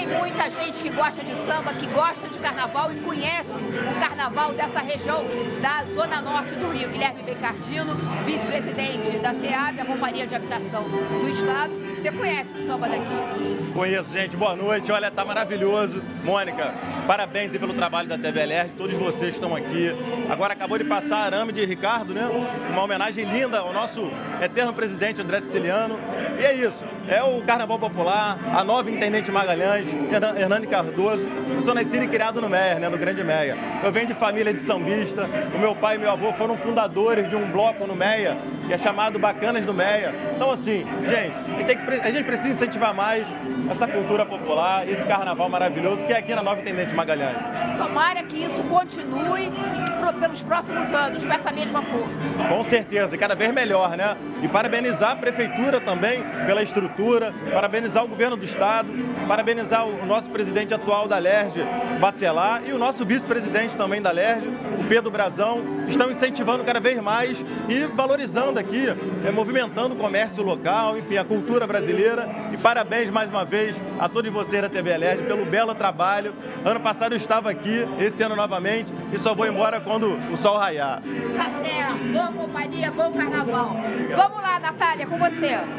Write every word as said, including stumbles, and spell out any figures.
muita gente que gosta de samba, que gosta de carnaval e conhece o carnaval dessa região da Zona Norte do Rio. Guilherme Becardino, vice-presidente da SEAB, a Companhia de Habitação do Estado. Você conhece o samba daqui? Conheço, gente. Boa noite. Olha, tá maravilhoso. Mônica, parabéns aí pelo trabalho da T V L R, todos vocês estão aqui. Agora acabou de passar arame de Ricardo, né? Uma homenagem linda ao nosso eterno presidente André Siciliano. E é isso. É o Carnaval Popular, a nova Intendente Magalhães, Hernani Cardoso. Eu sou nascido e criado no Meia, né, no Grande Meia. Eu venho de família de sambista. O meu pai e meu avô foram fundadores de um bloco no Meia, que é chamado Bacanas do Meia. Então, assim, gente, a gente, que, a gente precisa incentivar mais essa cultura popular, esse carnaval maravilhoso que é aqui na nova Intendente Magalhães. Tomara que isso continue e que pelos próximos anos, com essa mesma força. Com certeza, e cada vez melhor, né? E parabenizar a Prefeitura também pela estrutura, parabenizar o Governo do Estado, parabenizar o nosso presidente atual da LERJ, Bacelar, e o nosso vice-presidente também da LERJ, o Pedro Brazão, que estão incentivando cada vez mais e valorizando aqui, é, movimentando o comércio local, enfim, a cultura brasileira. E parabéns mais uma vez a todos vocês da T V L R pelo belo trabalho. Ano passado eu estava aqui, esse ano novamente, e só vou embora quando o sol raiar. Tá certo, boa companhia, bom carnaval. Vamos lá, Natália, com você.